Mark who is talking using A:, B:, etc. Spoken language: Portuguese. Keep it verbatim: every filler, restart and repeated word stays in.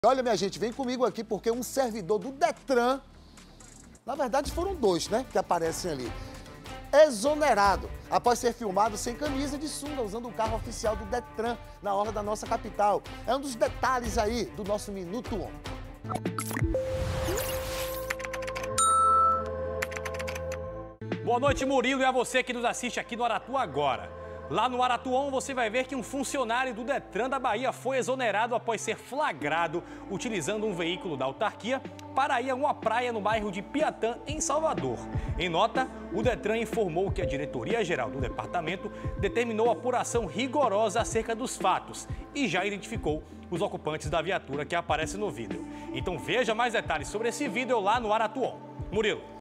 A: Olha, minha gente, vem comigo aqui porque um servidor do Detran, na verdade foram dois, né, que aparecem ali, exonerado após ser filmado sem camisa de sunga, usando o carro oficial do Detran na orla da nossa capital. É um dos detalhes aí do nosso Minuto On.
B: Boa noite, Murilo, e a você que nos assiste aqui no Aratu Agora. Lá no Aratu On, você vai ver que um funcionário do Detran da Bahia foi exonerado após ser flagrado utilizando um veículo da autarquia para ir a uma praia no bairro de Piatã, em Salvador. Em nota, o Detran informou que a diretoria-geral do departamento determinou apuração rigorosa acerca dos fatos e já identificou os ocupantes da viatura que aparece no vídeo. Então veja mais detalhes sobre esse vídeo lá no Aratu On. Murilo.